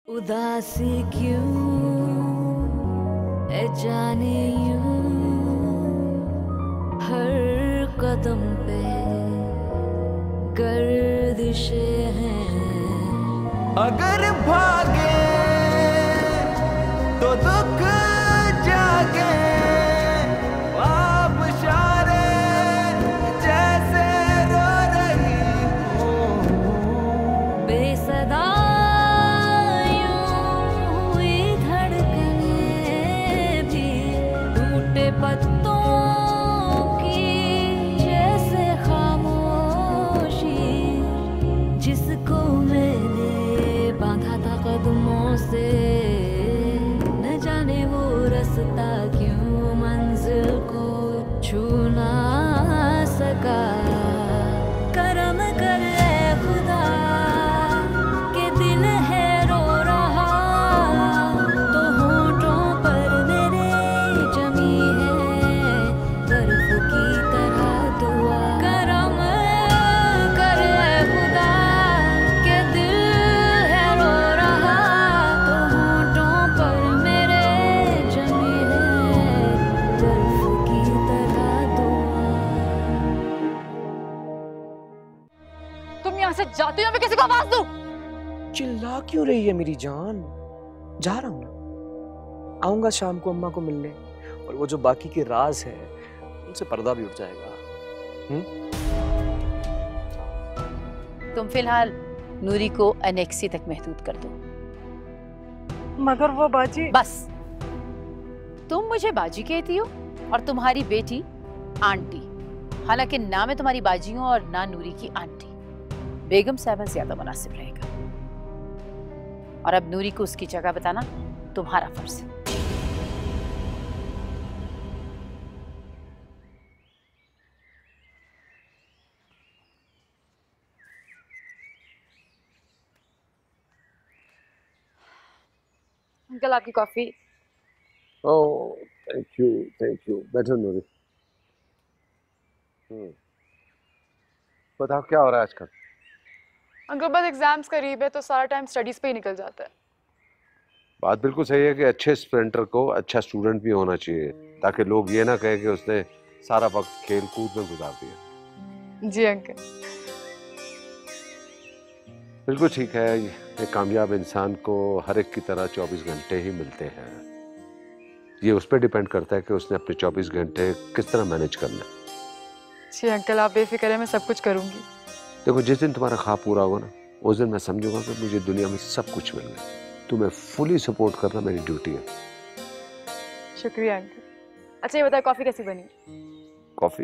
उदासी क्यों ए जाने यूं हर कदम पे गर्दिशें हैं। अगर भागे तो दुख जागे, आप इशारे जैसे रो रही हूँ। बेसदा पत्तों की जैसे खामोशी, जिसको मैंने बांधा था कदमों से, न जाने वो रास्ता क्यों मंजिल को छू ना सका। करम कर ए खुदा के दिल है रो रहा, तो होठों पर मेरे जमी जाती हूँ, मैं किसी को आवाज दूं? चिल्ला क्यों रही है मेरी जान? जा रहा हूँ ना, आऊंगा शाम को अम्मा को मिलने, और वो जो बाकी के राज है उनसे पर्दा भी उठ जाएगा। तुम फिलहाल नूरी को एनेक्सी तक महदूद कर दो। मगर वो बाजी। बस, तुम मुझे बाजी कहती हो और तुम्हारी बेटी आंटी। हालांकि ना मैं तुम्हारी बाजी हूं और ना नूरी की आंटी। बेगम साहबा ज्यादा मुनासिब रहेगा। और अब नूरी को उसकी जगह बताना तुम्हारा फर्ज है। अंकल आपकी कॉफी। Oh thank you. बैठो नूरी। बताओ क्या हो रहा है आजकल? अंकल बस एग्जाम्स करीब है तो सारा टाइम स्टडीज पे ही निकल जाता है। बात बिल्कुल सही है कि अच्छे स्प्रिंटर को अच्छा स्टूडेंट भी होना चाहिए, ताकि लोग ये ना कहे कि उसने सारा वक्त खेल कूद में गुजार दिया। जी अंकल। बिल्कुल ठीक है। एक कामयाब इंसान को हर एक की तरह 24 घंटे ही मिलते हैं। ये उस पर डिपेंड करता है कि उसने अपने 24 घंटे किस तरह मैनेज करना है। जी अंकल आप बेफिक्र है, मैं सब कुछ करूंगी। देखो, जिस दिन तुम्हारा ख्वाब पूरा होगा ना, उस दिन मैं समझूंगा कि मुझे दुनिया में सब कुछ मिल गया। तुम्हें फुली सपोर्ट करना मेरी ड्यूटी है। शुक्रिया अंकल। अच्छा ये बताओ कॉफी कैसी बनी? Coffee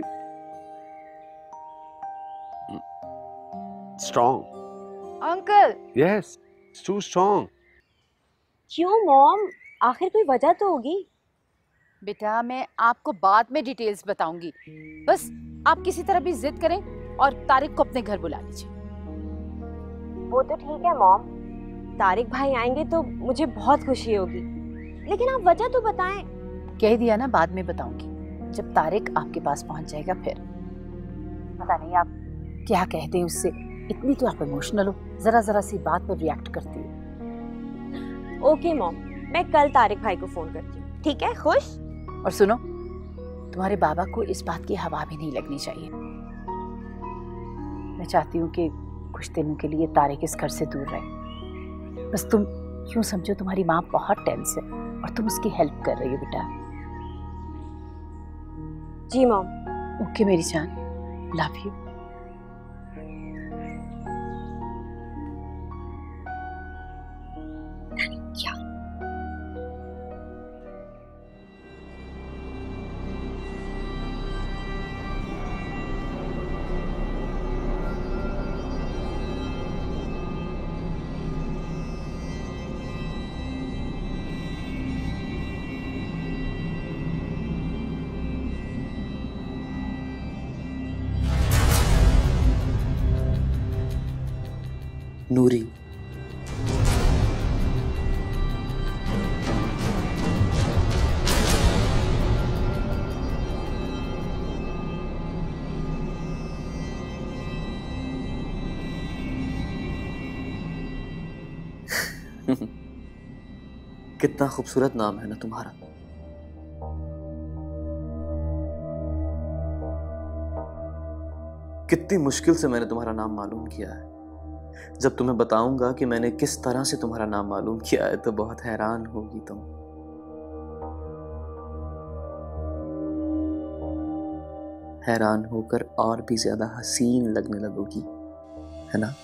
strong. Uncle. Yes, it's too strong. क्यों मॉम, आखिर कोई वजह तो होगी। बेटा मैं आपको बाद में डिटेल्स बताऊंगी। बस आप किसी तरह भी जिद करें और तारिक को अपने घर बुला लीजिए। वो तो ठीक है मॉम, तारिक भाई आएंगे तो मुझे बहुत खुशी होगी, लेकिन आप वजह तो बताएं। कह दिया ना, बाद में बताऊंगी जब तारिक आपके पास पहुंच जाएगा। फिर पता नहीं आप क्या कहते हैं उससे, इतनी तो आप इमोशनल हो, जरा जरा सी बात पर रिएक्ट करती हो। ओके मॉम, मैं कल तारिक भाई को फोन करती हूँ, ठीक है? खुश? और सुनो, तुम्हारे बाबा को इस बात की हवा भी नहीं लगनी चाहिए। मैं चाहती हूँ कि कुछ दिनों के लिए तारिक इस घर से दूर रहे। बस तुम यूं समझो तुम्हारी माँ बहुत टेंस है और तुम उसकी हेल्प कर रही हो बेटा। जी मॉम। ओके मेरी जान, लव यू। क्या नूरी, कितना खूबसूरत नाम है ना तुम्हारा। कितनी मुश्किल से मैंने तुम्हारा नाम मालूम किया है। जब तुम्हें बताऊंगा कि मैंने किस तरह से तुम्हारा नाम मालूम किया है तो बहुत हैरान होगी तुम। हैरान होकर और भी ज्यादा हसीन लगने लगोगी, है ना?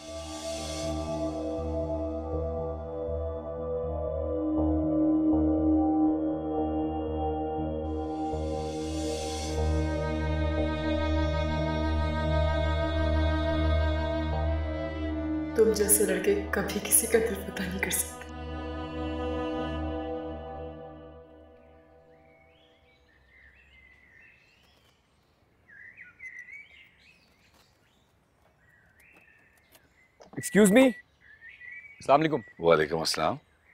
तुम जैसे लड़के कभी किसी का दिल पता नहीं कर सकते। Excuse me. अस्सलाम वालेकुम। वालेकुम अस्सलाम।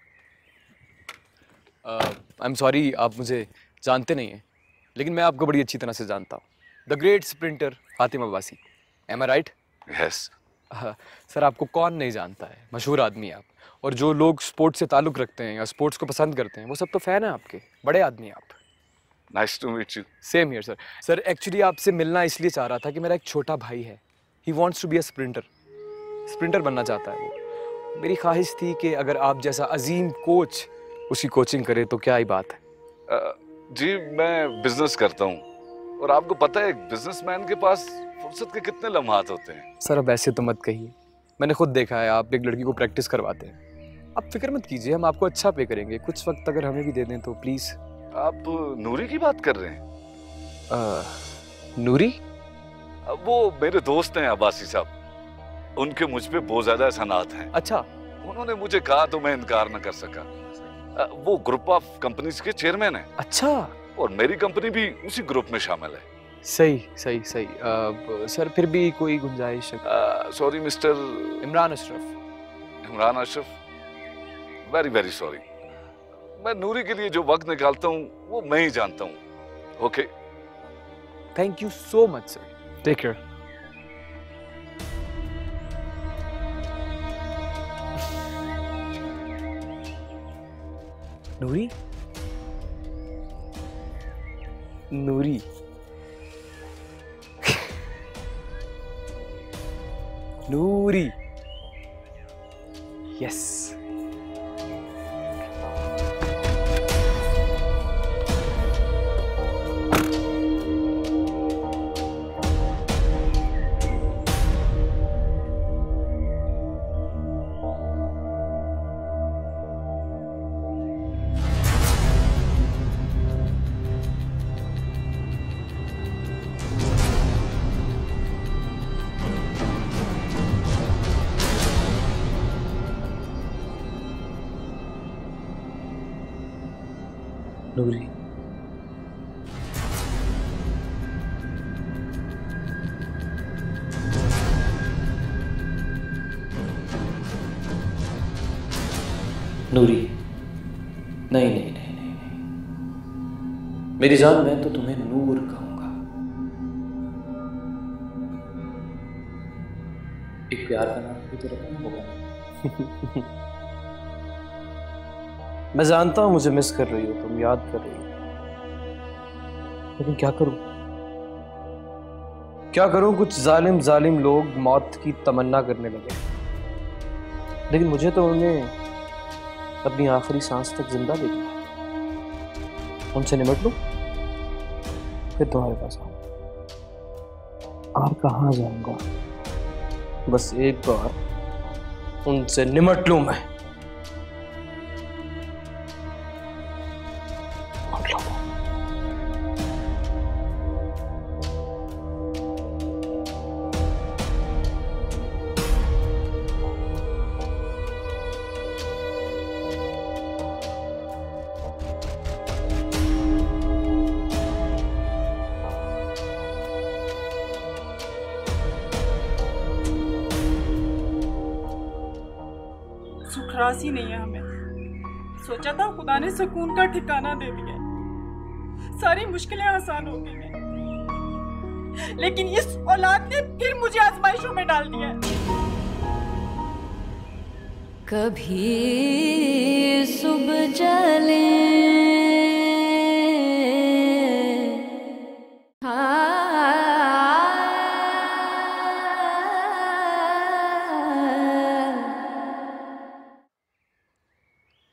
आई एम सॉरी, आप मुझे जानते नहीं हैं, लेकिन मैं आपको बड़ी अच्छी तरह से जानता हूँ। The great sprinter Hatim Abbasi. Am I right? Yes. Sir, आपको कौन नहीं जानता है, मशहूर आदमी आप। और जो लोग स्पोर्ट्स से ताल्लुक़ रखते हैं या स्पोर्ट्स को पसंद करते हैं वो सब तो फ़ैन है आपके, बड़े आदमी आप। Nice to meet you. Same here sir. Sir actually आपसे मिलना इसलिए चाह रहा था कि मेरा एक छोटा भाई है, he wants to be a sprinter बनना चाहता है वो। मेरी ख्वाहिश थी कि अगर आप जैसा अजीम कोच उसकी कोचिंग करे तो क्या ही बात है। जी मैं बिजनेस करता हूँ और आपको पता है बिजनेसमैन के पास फुर्सत के कितने लम्हात होते हैं। सर अब ऐसे तो मत कहिए, मैंने खुद देखा है आप एक लड़की को प्रैक्टिस करवाते हैं। आप फिक्र मत कीजिए, हम आपको अच्छा पे करेंगे। कुछ वक्त अगर हमें भी दे दें तो प्लीज़। आप नूरी की बात कर रहे हैं? नूरी? वो मेरे दोस्त हैं अब्बासी साहब, उनके मुझ पे बहुत ज्यादा एहसानात हैं। अच्छा। उन्होंने मुझे कहा तो मैं इनकार न कर सका। वो ग्रुप ऑफ कंपनीज के चेयरमैन हैं। अच्छा। और मेरी कंपनी भी उसी ग्रुप में शामिल है। सही सही सही। सर फिर भी कोई गुंजाइश? Sorry mister Imran Ashraf. Imran Ashraf, very very sorry. मैं नूरी के लिए जो वक्त निकालता हूँ वो मैं ही जानता हूँ। Okay, thank you so much sir, take care. Noori? Noori Noori, yes. Noori, Noori, नहीं नहीं नहीं नहीं नहीं, मेरी जान, मैं तो तुम्हें नूर कहूंगा। एक प्यार का नाम भी तो रखना होगा। मैं जानता हूं मुझे मिस कर रही हो तुम, याद कर रही हो, लेकिन क्या करूं? क्या करूं? कुछ जालिम लोग मौत की तमन्ना करने लगे, लेकिन मुझे तो उन्हें अपनी आखिरी सांस तक जिंदा देखना है। उनसे निमट लूं, फिर तुम्हारे पास आऊं। और कहाँ जाऊंगा? बस एक बार उनसे निमट लूं मैं। रासी नहीं है हमें। सोचा था खुदा ने सुकून का ठिकाना दे दिया, सारी मुश्किलें आसान हो गई हैं, लेकिन इस औलाद ने फिर मुझे आजमाइशों में डाल दिया। कभी सुबह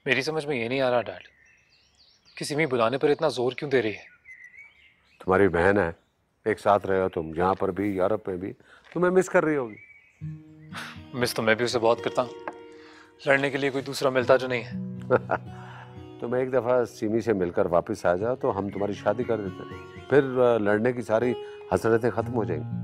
मेरी समझ में ये नहीं आ रहा डैड, कि सिमी बुलाने पर इतना जोर क्यों दे रही है? तुम्हारी बहन है, एक साथ रहे हो तुम, यहाँ पर भी यूरोप में भी, तुम्हें मिस कर रही होगी। मिस तो मैं भी उसे बहुत करता हूँ, लड़ने के लिए कोई दूसरा मिलता जो नहीं है। तुम एक दफा सिमी से मिलकर वापस आ जाओ तो हम तुम्हारी शादी कर देते हैं, फिर लड़ने की सारी हसरतें खत्म हो जाएंगी।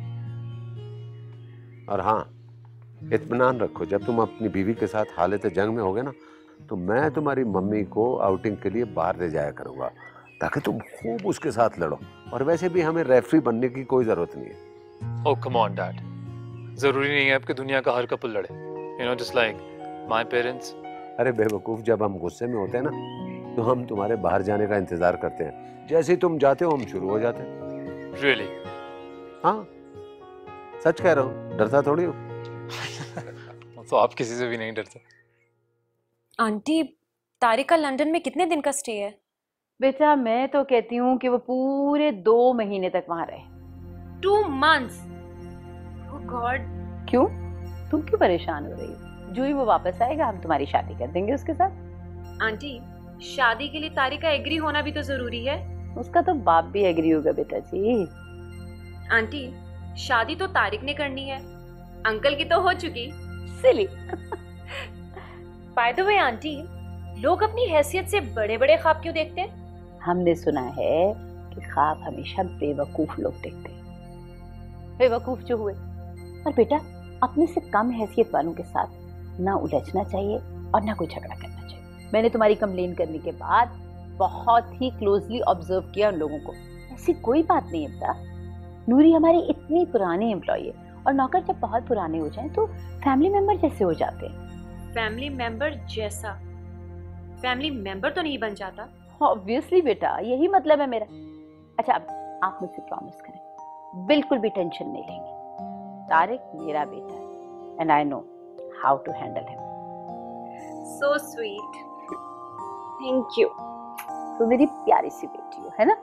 और हाँ, इत्मीनान रखो, जब तुम अपनी बीवी के साथ हालत जंग में होगे ना, तो मैं तुम्हारी मम्मी को आउटिंग के लिए बाहर ले जाया करूंगा, ताकि तुम खूब उसके साथ लड़ो। और वैसे भी हमें रेफरी बनने की कोई जरूरत नहीं है। ओह कम ऑन डैड, जरूरी नहीं है आपकी दुनिया का हर कपल लड़े, you know, just like my parents. अरे बेवकूफ, जब हम गुस्से में होते हैं ना, तो हम तुम्हारे बाहर जाने का इंतजार करते हैं, जैसे ही तुम जाते हो हम शुरू हो जाते हैं। रियली? हाँ, सच कह रहा हूँ, डरता थोड़ी हूँ। तो आप किसी से भी नहीं डरते। आंटी, तारिक का लंदन में कितने दिन का स्टे है? बेटा मैं तो कहती हूँ कि वो पूरे 2 महीने तक वहां रहे। 2 months? Oh God! क्यों? तुम क्यों परेशान हो रही हो? जो ही वो वापस आएगा हम तुम्हारी शादी कर देंगे उसके साथ। आंटी, शादी के लिए तारिक का एग्री होना भी तो जरूरी है। उसका तो बाप भी एग्री होगा बेटा जी। आंटी, शादी तो तारिक ने करनी है, अंकल की तो हो चुकी। Silly. By the way aunty, लोग अपनी हैसियत से बड़े बड़े ख्वाब क्यों देखते हैं? हमने सुना है कि ख्वाब हमेशा बेवकूफ लोग देखते हैं, बेवकूफ जो हुए। और बेटा अपने से कम हैसियत वालों के साथ ना उलझना चाहिए और ना कोई झगड़ा करना चाहिए। मैंने तुम्हारी कंप्लेन करने के बाद बहुत ही क्लोजली ऑब्जर्व किया उन लोगों को। ऐसी कोई बात नहीं है बेटा, नूरी हमारी इतनी पुरानी एम्प्लॉई है, और नौकर जब बहुत पुराने हो जाएं तो फैमिली मेंबर जैसे हो जाते हैं। फैमिली मेंबर जैसा? फैमिली मेंबर तो नहीं बन जाता। ऑब्वियसली बेटा, यही मतलब है मेरा। अच्छा अब आप मुझसे प्रॉमिस करें, बिल्कुल भी टेंशन नहीं लेंगे। तारिक मेरा बेटा है and I know how to handle him. So sweet, thank you. तो मेरी प्यारी सी बेटी हो, है ना?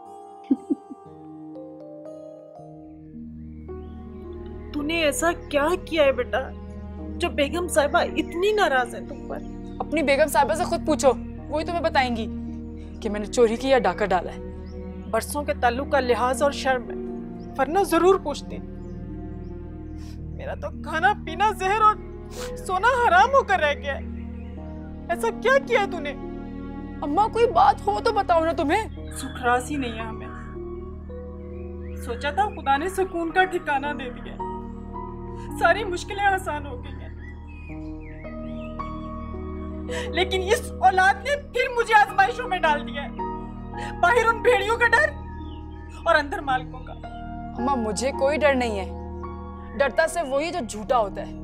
तूने ऐसा क्या किया है बेटा जो बेगम साहिबा इतनी नाराज है तुम पर? अपनी बेगम साहिबा से खुद पूछो, वही तुम्हें बताएंगी कि मैंने चोरी की या डाका डाला है। बरसों के ताल्लुक का लिहाज और शर्म है, वरना जरूर पूछते। मेरा तो खाना पीना जहर और सोना हराम होकर रह गया है। ऐसा क्या किया है तूने? अम्मा कोई बात हो तो बताओ ना तुम्हें। सुखरास ही नहीं है हमें। सोचा था खुदा ने सुकून का ठिकाना दे दिया, सारी मुश्किलें आसान हो गई हैं। लेकिन इस औलाद ने फिर मुझे आजमाइशों में डाल दिया है। बाहर उन भेड़ियों का डर और अंदर मालिकों का। अम्मा मुझे कोई डर नहीं है, डरता से वही जो झूठा होता है।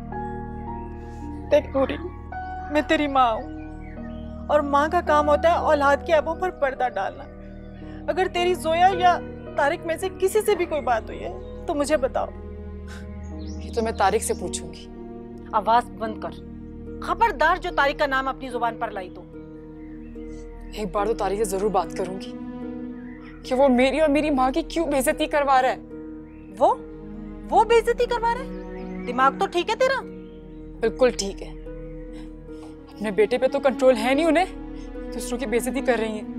देख नूरी, मैं तेरी माँ हूँ, और माँ का काम होता है औलाद के ऐबों पर पर्दा डालना। अगर तेरी जोया या तारिक में से किसी से भी कोई बात हुई है तो मुझे बताओ। ये तो मैं तारिक से पूछूंगी। आवाज बंद कर, खबरदार जो तारिक का नाम अपनी जुबान पर लाई तो। एक बार तो तारिक से जरूर बात करूंगी कि वो मेरी और मेरी माँ की क्यों बेइज्जती करवा रहा है। वो बेइज्जती करवा रहा है? दिमाग तो ठीक है तेरा? बिल्कुल ठीक है। अपने बेटे पे तो कंट्रोल है नहीं, उन्हें दूसरों की बेइज्जती कर रही है।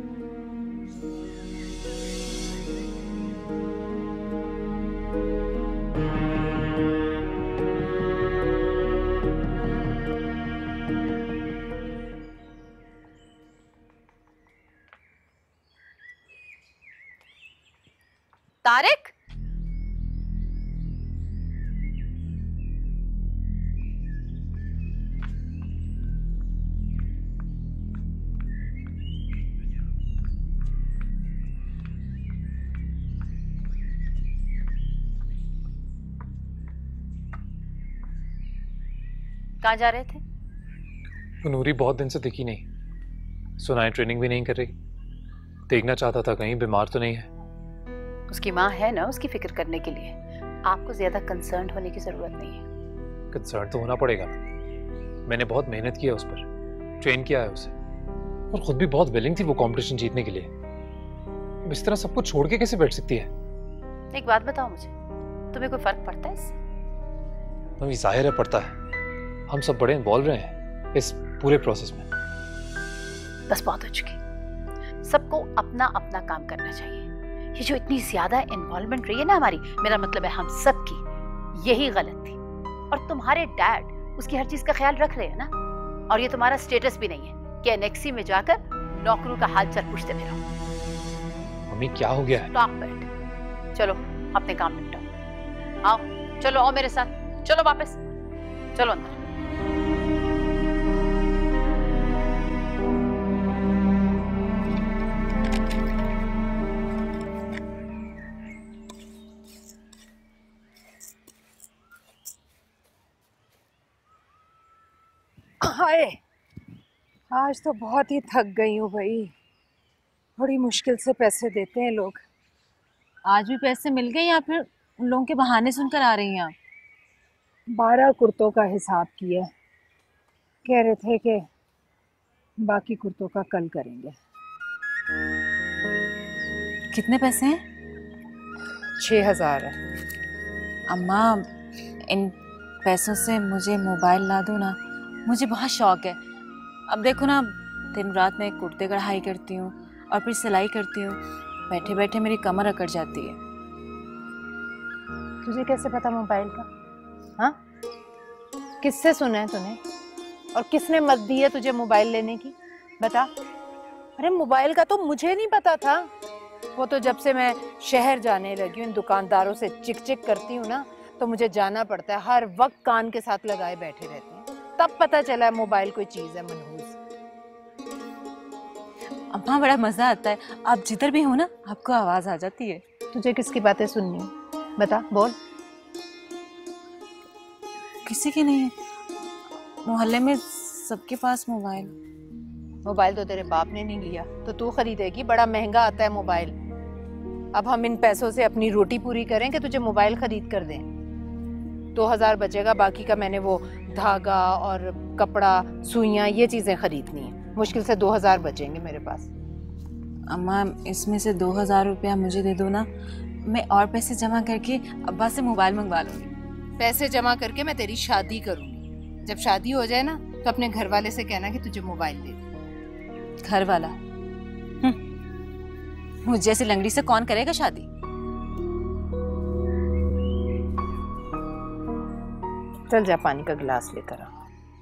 तारिक, कहाँ जा रहे थे? तो नूरी बहुत दिन से दिखी नहीं, सुनाई ट्रेनिंग भी नहीं कर रही। देखना चाहता था कहीं बीमार तो नहीं है। उसकी माँ है ना उसकी फिक्र करने के लिए, आपको ज्यादा कंसर्न होने की जरूरत नहीं है। कंसर्न तो होना पड़ेगा, मैंने बहुत मेहनत की है उस पर, ट्रेन किया है उसे, और खुद भी बहुत विलिंग थी वो कंपटीशन जीतने के लिए। अब इस तरह सब कुछ छोड़ के कैसे बैठ सकती है? एक बात बताओ मुझे, तुम्हें कोई फर्क पड़ता है इससे? तो जाहिर है पड़ता है, हम सब बड़े इन्वॉल्व रहे हैं इस पूरे प्रोसेस में। बस बहुत हो चुकी। सबको अपना अपना काम करना चाहिए। ये जो इतनी ज्यादा इन्वॉल्वमेंट रही है ना हमारी, मेरा मतलब है हम सबकी, यही गलत थी। और तुम्हारे डैड उसकी हर चीज का ख्याल रख रहे हैं ना। और ये तुम्हारा स्टेटस भी नहीं है कि एनेक्सी में जाकर नौकरों का हाल चाल पूछते फिरो। मम्मी क्या हो गया है? Stop it. चलो अपने काम निपटाओ। आओ चलो, आओ मेरे साथ, चलो वापस, चलो अंदर। हाय, आज तो बहुत ही थक गई हूँ भाई। बड़ी मुश्किल से पैसे देते हैं लोग। आज भी पैसे मिल गए या फिर उन लोगों के बहाने सुनकर आ रही हैं आप? 12 कुर्तों का हिसाब किया, कह रहे थे कि बाकी कुर्तों का कल करेंगे। कितने पैसे हैं? 6000 है। अम्मा, इन पैसों से मुझे मोबाइल ला दो ना, मुझे बहुत शौक है। अब देखो ना, दिन रात मैं कुर्ते कढ़ाई करती हूँ और फिर सिलाई करती हूँ, बैठे बैठे मेरी कमर अकड़ जाती है। तुझे कैसे पता मोबाइल का? हाँ, किससे सुना है तूने? और किसने मत दी है तुझे मोबाइल लेने की? बता। अरे मोबाइल का तो मुझे नहीं पता था। वो तो जब से मैं शहर जाने लगी हूँ, इन दुकानदारों से चिक चिक करती हूँ ना, तो मुझे जाना पड़ता है। हर वक्त कान के साथ लगाए बैठे रहते हैं, तब पता चला है मोबाइल कोई चीज है मनहूस। अम्मा बड़ा मजा आता है, आप जिधर भी हो ना आपको आवाज आ जाती है। तुझे किसकी बातें सुननी है? बता, बोल। किसी की नहीं है, मोहल्ले में सबके पास मोबाइल। मोबाइल तो तेरे बाप ने नहीं लिया तो तू खरीदेगी? बड़ा महंगा आता है मोबाइल। अब हम इन पैसों से अपनी रोटी पूरी करें कि तुझे मोबाइल खरीद कर दें? 2000 बचेगा, बाकी का मैंने वो धागा और कपड़ा, सुइयां, ये चीजें खरीदनी है। मुश्किल से 2000 बचेंगे मेरे पास। अम्मा, इसमें से 2000 रुपया मुझे दे दो ना, मैं और पैसे जमा करके अब्बा से मोबाइल मंगवा लूंगी। पैसे जमा करके मैं तेरी शादी करूंगी। जब शादी हो जाए ना तो अपने घर वाले से कहना कि तुझे मोबाइल दे दे। घर वाला? मुझ जैसी लंगड़ी से कौन करेगा शादी? चल जा, पानी का गिलास लेकर आ।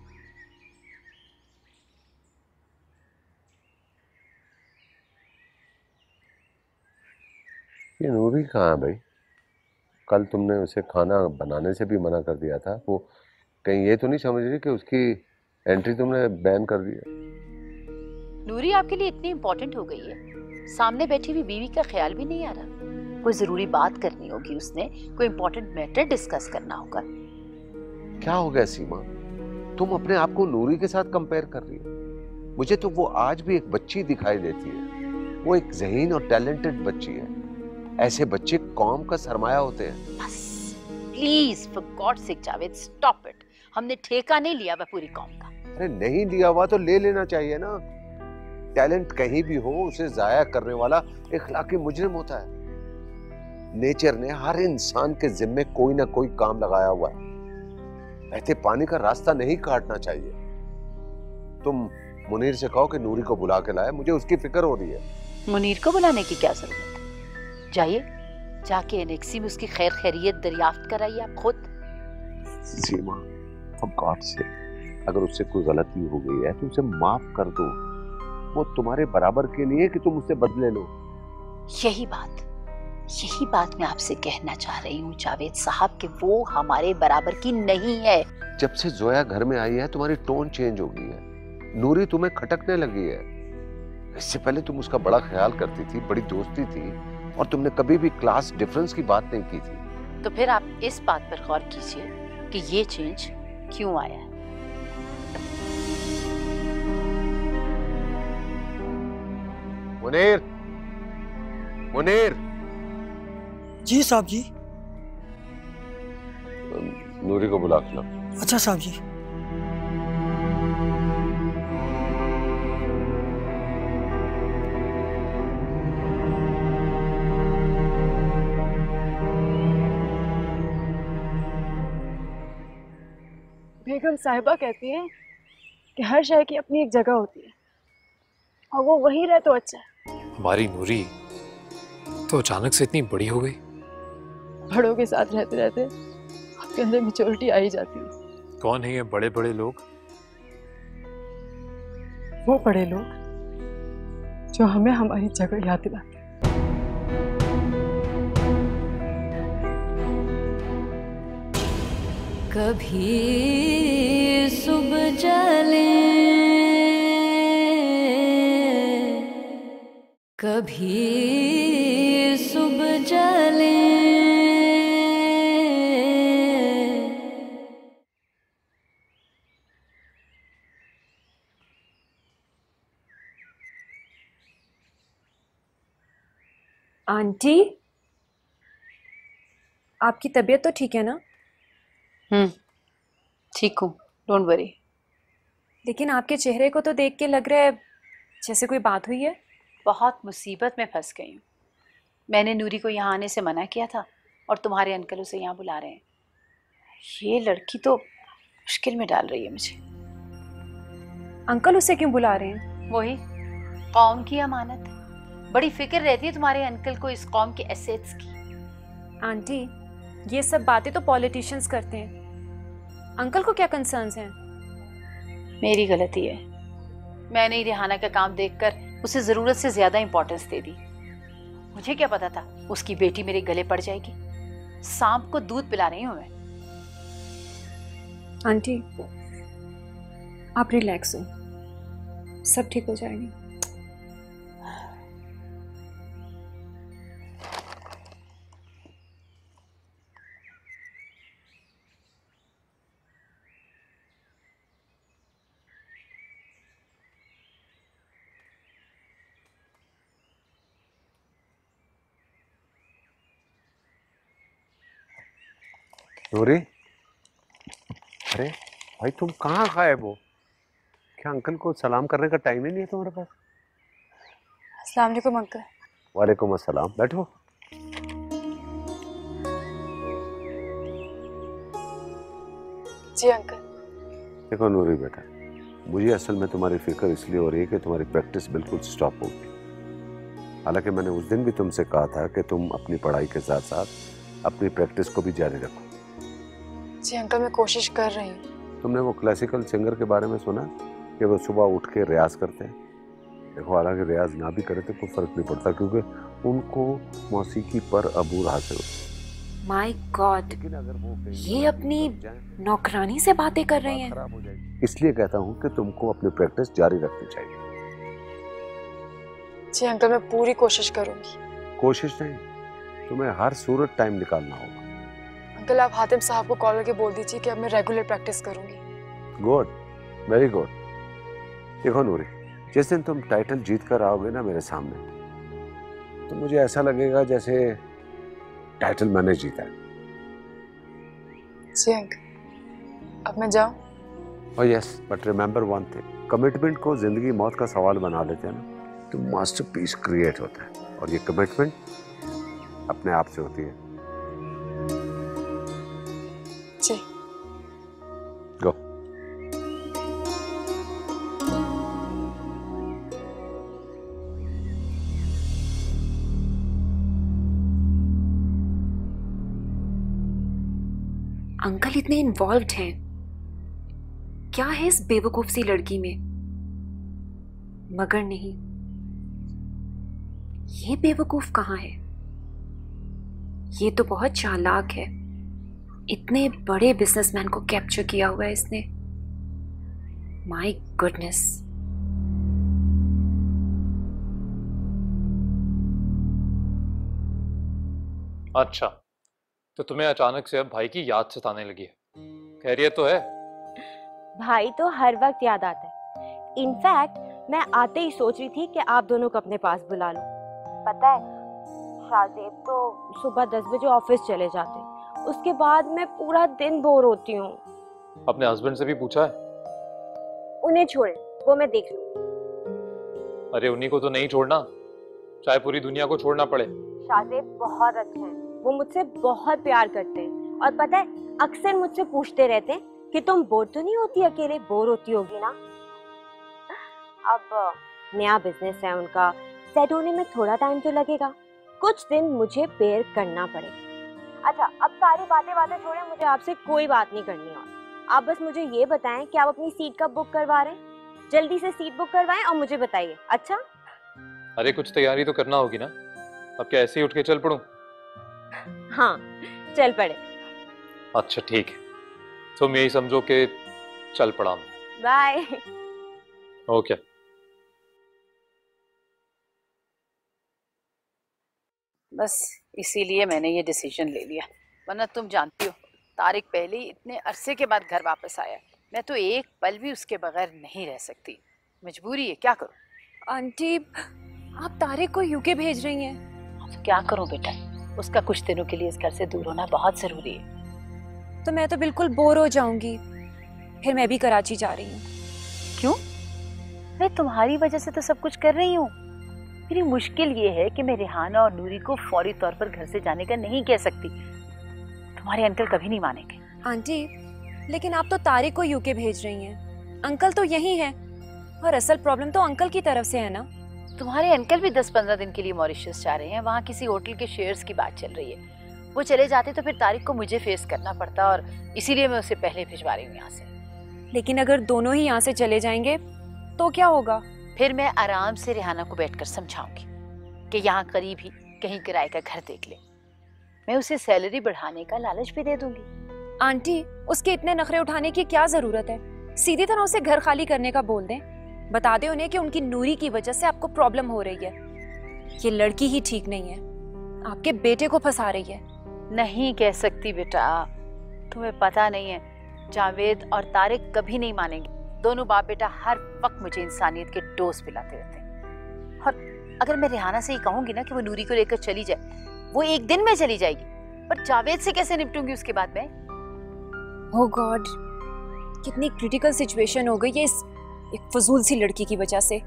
ये नूरी कहाँ है भाई? कल तुमने उसे खाना बनाने से भी मना कर दिया था। वो कहीं ये तो नहीं समझ रही कि उसकी एंट्री तुमने बैन कर दी है? नूरी आपके लिए इतनी इम्पोर्टेंट हो गई है, सामने बैठी हुई बीवी का ख्याल भी नहीं आ रहा। कोई जरूरी बात करनी होगी उसने, कोई इम्पोर्टेंट मैटर डिस्कस करना होगा। क्या हो गया सीमा, तुम अपने आप को नूरी के साथ कंपेयर कर रही हो? मुझे तो वो आज भी एक बच्ची दिखाई देती है। वो एक ज़हीन और टैलेंटेड बच्ची है। ऐसे बच्चे कौम का सरमाया होते हैं। बस please, for God sake Javed, stop it. हमने ठेका नहीं लिया हुआ पूरी कौम का। अरे नहीं लिया हुआ तो ले लेना चाहिए ना। टैलेंट कहीं भी हो, उसे जाया करने वाला इखलाकी मुजरिम होता है। नेचर ने हर इंसान के जिम्मे कोई ना कोई काम लगाया हुआ है। बहते पानी का रास्ता नहीं काटना चाहिए। तुम मुनीर से कहो कि नूरी को बुला के लाए, मुझे उसकी फिक्र हो रही है। मुनीर को बुलाने की क्या जरूरत है? जाइए, जाके एनेक्सी में उसकी खैर खैरियत दरियाफ्त कराइए आप खुद। सीमा, अब गॉड से अगर उससे कोई गलती हो गई है तो उसे माफ कर दो। वो तुम्हारे बराबर के लिए कि तुम उससे बदले लो। यही बात मैं आपसे कहना चाह रही हूँ जावेद साहब कि वो हमारे बराबर की नहीं है। जब से जोया घर में आई है तुम्हारी टोन चेंज हो गई है। नूरी तुम्हें खटकने लगी है। इससे पहले तुम उसका बड़ा ख्याल करती थी, बड़ी दोस्ती थी, और तुमने कभी भी क्लास डिफरेंस की बात नहीं की थी। तो फिर आप इस बात पर गौर कीजिए कि ये चेंज क्यों आया है। मुनीर, मुनीर। जी साहब जी। नूरी को बुला के लाओ। अच्छा साहब जी। बेगम साहिबा कहती हैं कि हर शय की अपनी एक जगह होती है। और वो वही रहे तो अच्छा है। हमारी नूरी तो अचानक से इतनी बड़ी हो गई। बड़ों के साथ रहते रहते आपके अंदर मैच्योरिटी आ ही जाती है। कौन है ये बड़े बड़े लोग? वो बड़े लोग जो हमें हमारी जगह याद दिलाते हैं। कभी सुबह चले कभी सुबह चले आंटी, आपकी तबीयत तो ठीक है ना? ठीक हूँ, डोंट वरी। लेकिन आपके चेहरे को तो देख के लग रहा है जैसे कोई बात हुई है। बहुत मुसीबत में फंस गई हूँ। मैंने नूरी को यहाँ आने से मना किया था और तुम्हारे अंकल उसे यहाँ बुला रहे हैं। ये लड़की तो मुश्किल में डाल रही है मुझे। अंकल उसे क्यों बुला रहे हैं? वही कौम की अमानत। बड़ी फिक्र रहती है तुम्हारे अंकल को इस कौम के एसेट्स की। आंटी, ये सब बातें तो पॉलिटिशियंस करते हैं। अंकल को क्या कंसर्न्स हैं? मेरी गलती है। मैंने ही रिहाना का काम देखकर उसे जरूरत से ज्यादा इंपॉर्टेंस दे दी। मुझे क्या पता था उसकी बेटी मेरे गले पड़ जाएगी। सांप को दूध पिला रही हूं मैं। आंटी, आप रिलैक्स हो, सब ठीक हो जाएगा। नूरी, अरे भाई तुम कहाँ गायब हो? क्या अंकल को सलाम करने का टाइम ही नहीं है तुम्हारे पास? अस्सलाम वालेकुम अंकल। वालेकुम अस्सलाम, बैठो। जी अंकल। देखो नूरी बेटा, मुझे असल में तुम्हारी फिक्र इसलिए हो रही है कि तुम्हारी प्रैक्टिस बिल्कुल स्टॉप हो गई। हालांकि मैंने उस दिन भी तुमसे कहा था कि तुम अपनी पढ़ाई के साथ साथ अपनी प्रैक्टिस को भी जारी रखो। जी अंकल, मैं कोशिश कर रही हूँ। तुमने वो क्लासिकल सिंगर के बारे में सुना कि वो सुबह उठ के रियाज करते हैं? देखो, हालांकि रियाज ना भी करे तो कोई फर्क नहीं पड़ता, क्योंकि उनको मौसीकी पर अबूर हासिल होता। माय गॉड, ये अपनी नौकरानी से बातें कर रहे हैं। इसलिए कहता हूँ कि तुमको अपनी प्रैक्टिस जारी रखनी चाहिए। जी अंकल, मैं पूरी कोशिश करूंगी। कोशिश नहीं, तुम्हें हर सूरत टाइम निकालना होगा। अंकल, आप हातिम साहब को कॉल करके बोल दीजिए कि अब मैं रेगुलर प्रैक्टिस करूंगी। Good, very good. देखो नूरी, जिस दिन तुम टाइटल जीत कर आओगे ना मेरे सामने, तो मुझे ऐसा लगेगा जैसे टाइटल मैंने जीता है। जी अंकल, अब मैं जाऊं? Oh yes, but remember one thing, commitment को जिंदगी मौत का सवाल बना लेते हैं ना, तो मास्टरपीस क्रिएट होता है। और ये कमिटमेंट अपने आप से होती है। जी। गो। अंकल इतने इन्वॉल्व्ड हैं, क्या है इस बेवकूफ सी लड़की में? मगर नहीं, ये बेवकूफ कहाँ है? ये तो बहुत चालाक है। इतने बड़े बिजनेसमैन को कैप्चर किया हुआ है इसने। My goodness. अच्छा, तो तुम्हें अचानक से अब भाई की याद सताने लगी है। खैरियत तो है? भाई तो हर वक्त याद आता है। इनफैक्ट मैं आते ही सोच रही थी कि आप दोनों को अपने पास बुला लूं। पता है, शाहजेब तो सुबह 10 बजे ऑफिस चले जाते हैं, उसके बाद मैं पूरा दिन बोर होती हूँ। अपने हस्बैंड से भी पूछा है? उन्हें छोड़े, वो मैं देख लूँ। अरे उन्हीं को तो नहीं छोड़ना, चाहे पूरी दुनिया को छोड़ना पड़े। शाहजेब बहुत अच्छे हैं, वो मुझसे बहुत प्यार करते हैं। और पता है, अक्सर मुझसे पूछते रहते हैं कि तुम बोर तो नहीं होती, अकेले बोर होती होगी ना। अब नया बिजनेस है उनका, सेट होने में थोड़ा टाइम तो लगेगा, कुछ दिन मुझे बेयर करना पड़ेगा। अच्छा, अब सारी बातें बातें छोड़े, मुझे आपसे कोई बात नहीं करनी और आप बस मुझे ये बताएं कि आप अपनी सीट कब बुक करवा रहे हैं। जल्दी से सीट बुक करवाएं और मुझे बताइए। अच्छा? अरे कुछ तैयारी तो करना होगी ना, अब क्या ऐसे ही उठ के चल पड़ूं? हाँ, चल पड़े। अच्छा ठीक है, तुम यही समझो कि चल पड़ा मैं। बाय। ओके। बस इसीलिए मैंने ये डिसीजन ले लिया, वरना तुम जानती हो तारिक पहले ही इतने अरसे के बाद घर वापस आया, मैं तो एक पल भी उसके बगैर नहीं रह सकती, मजबूरी है, क्या करूं। आंटी, आप तारिक को यूके भेज रही हैं? तो क्या करूं बेटा, उसका कुछ दिनों के लिए इस घर से दूर होना बहुत जरूरी है। तो मैं तो बिल्कुल बोर हो जाऊंगी, फिर मैं भी कराची जा रही हूँ। क्यों? मैं तुम्हारी वजह से तो सब कुछ कर रही हूँ। मेरी मुश्किल ये है कि मैं रिहाना और नूरी को फौरी तौर पर घर से जाने का नहीं कह सकती, तुम्हारे अंकल कभी नहीं मानेंगे। आंटी, लेकिन आप तो तारिक को यूके भेज रही हैं, अंकल तो यही हैं, और असल प्रॉब्लम तो अंकल की तरफ से है ना। तुम्हारे अंकल भी 10-15 दिन के लिए मॉरिशस जा रहे हैं, वहाँ किसी होटल के शेयर्स की बात चल रही है, वो चले जाते तो फिर तारिक को मुझे फेस करना पड़ता, और इसीलिए मैं उसे पहले भिजवा रही हूँ यहाँ से। लेकिन अगर दोनों ही यहाँ से चले जाएंगे तो क्या होगा? फिर मैं आराम से रिहाना को बैठकर समझाऊंगी कि यहाँ करीब ही कहीं किराए का घर देख ले, मैं उसे सैलरी बढ़ाने का लालच भी दे दूंगी। आंटी, उसके इतने नखरे उठाने की क्या जरूरत है? सीधी तरह उसे घर खाली करने का बोल दें, बता दे उन्हें कि उनकी नूरी की वजह से आपको प्रॉब्लम हो रही है, ये लड़की ही ठीक नहीं है, आपके बेटे को फंसा रही है। नहीं कह सकती बेटा, तुम्हें पता नहीं है, जावेद और तारिक कभी नहीं मानेंगे, दोनों बाप बेटा हर वक्त मुझे इंसानियत के डोज पिलाते रहते हैं, और अगर मैं रिहाना से ही कहूंगी ना कि वो नूरी को लेकर चली जाए, वो एक दिन में चली जाएगी, पर जावेद से कैसे निपटूंगी उसके बाद में? ओह गॉड, कितनी क्रिटिकल सिचुएशन हो गई है इस एक फजूल सी लड़की की वजह से।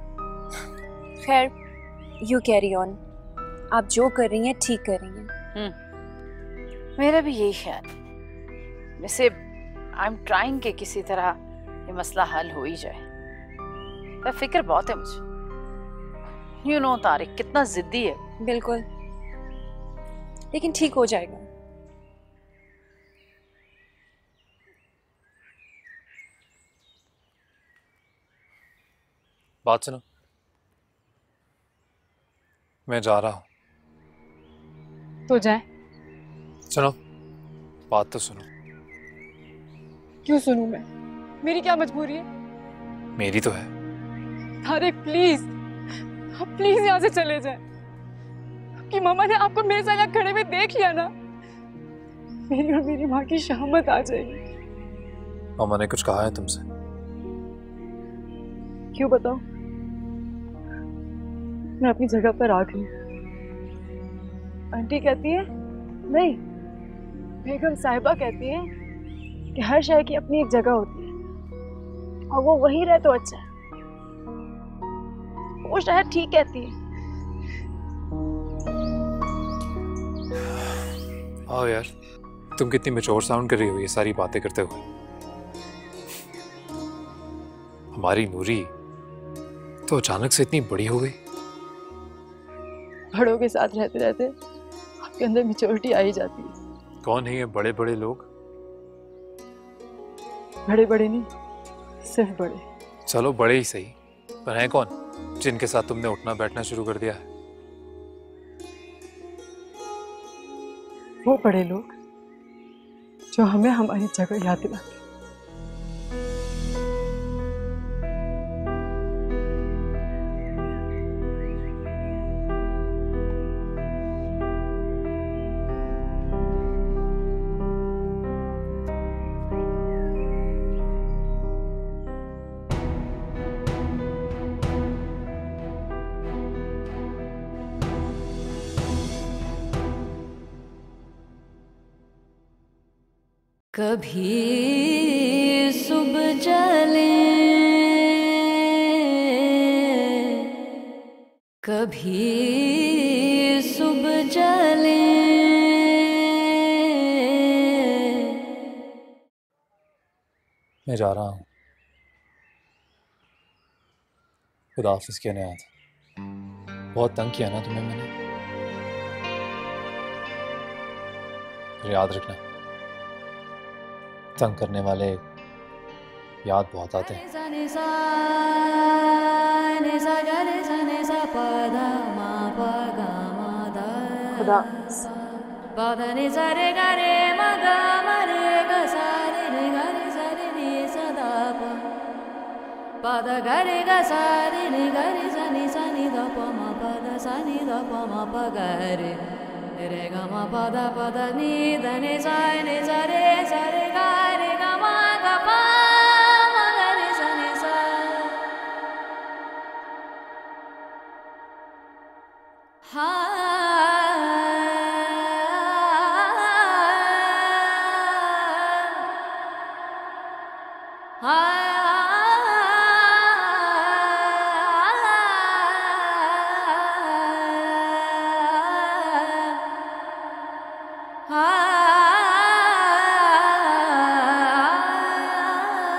खैर, यू कैरी ऑन, आप जो कर रही हैं ठीक कर रही हैं। मेरा भी यही ख्याल, वैसे आई एम ट्राइंग कि किसी तरह ये मसला हल हो ही जाए, पर फिक्र बहुत है मुझे। यू नो तारिक कितना जिद्दी है। बिल्कुल, लेकिन ठीक हो जाएगा। बात सुनो, मैं जा रहा हूं। तो जाए। सुनो, बात तो सुनो। क्यों सुनूं मैं? मेरी क्या मजबूरी है? मेरी तो है। तारिक प्लीज, आप प्लीज यहाँ से चले जाएं। आपकी मामा ने आपको मेरे साथ यहाँ खड़े हुए देख लिया ना, मेरी और मेरी माँ की शामत आ जाएगी। मामा ने कुछ कहा है तुमसे? क्यों बताऊं? मैं अपनी जगह पर आ गई। आंटी कहती है, नहीं, बेगम साहिबा कहती है कि हर शय की अपनी एक जगह होती है, और वो वहीं रहे तो अच्छा है। वो शायद ठीक कहती है। आओ यार, तुम कितनी मैच्योर साउंड कर रही हो ये सारी बातें करते हुए। हमारी नूरी तो अचानक से इतनी बड़ी हो गई। बड़ों के साथ रहते रहते आपके अंदर मैच्योरिटी आ ही जाती है। कौन है ये बड़े बड़े लोग? बड़े बड़े नहीं, सिर्फ बड़े। चलो बड़े ही सही, पर हैं कौन जिनके साथ तुमने उठना बैठना शुरू कर दिया है? वो बड़े लोग जो हमें हमारी जगह याद दिलाते। कभी सुबह जले, कभी सुबह जले, मैं जा रहा हूं। खुदा हाफिज कहने आया था। बहुत तंग किया ना तुम्हें मैंने, फिर याद रखना तंग करने वाले याद बहुत आते हैं। खुदा Pada gare ga sari ni gare sani sani da pa ma pada sani da pa ma pa gare re ga ma pada pada ni da ni sa re ga ma ga pa ma ga re sa ni sa ha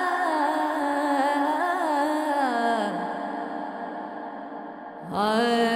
I